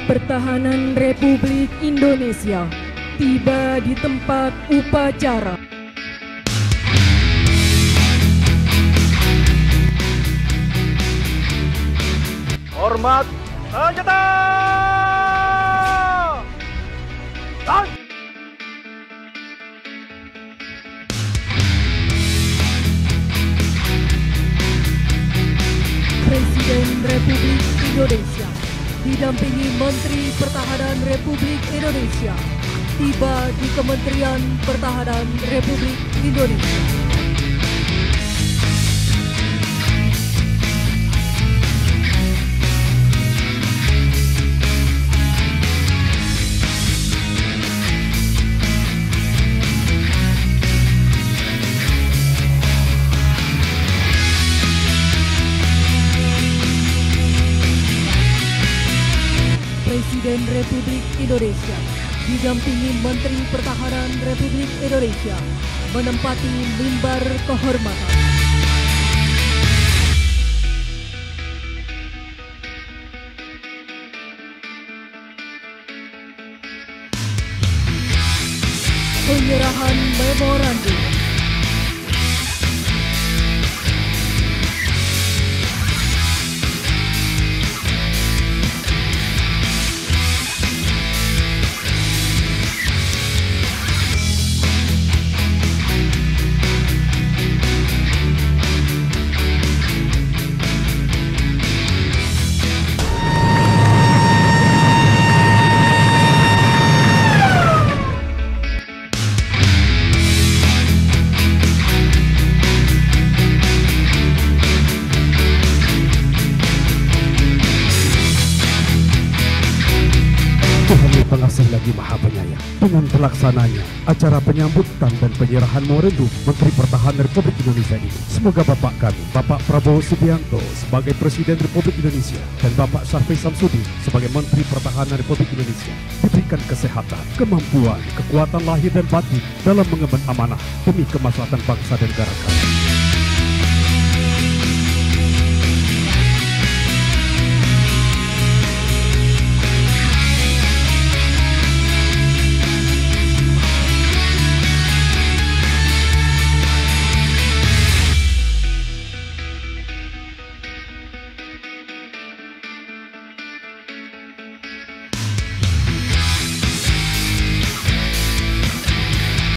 Pertahanan Republik Indonesia tiba di tempat upacara. Hormat senjata! Presiden Republik Indonesia didampingi Menteri Pertahanan Republik Indonesia tiba di Kementerian Pertahanan Republik Indonesia. Presiden Republik Indonesia didampingi Menteri Pertahanan Republik Indonesia menempati mimbar kehormatan. Penyerahan memorandum. Tuhan Yang Pengasih lagi Maha Penyayang, dengan pelaksananya acara penyambutan dan penyerahan memorandum Menteri Pertahanan Republik Indonesia ini, semoga Bapak kami, Bapak Prabowo Subianto sebagai Presiden Republik Indonesia dan Bapak Syafri Samsudin sebagai Menteri Pertahanan Republik Indonesia diberikan kesehatan, kemampuan, kekuatan lahir dan batin dalam mengemban amanah demi kemaslahatan bangsa dan negara kami.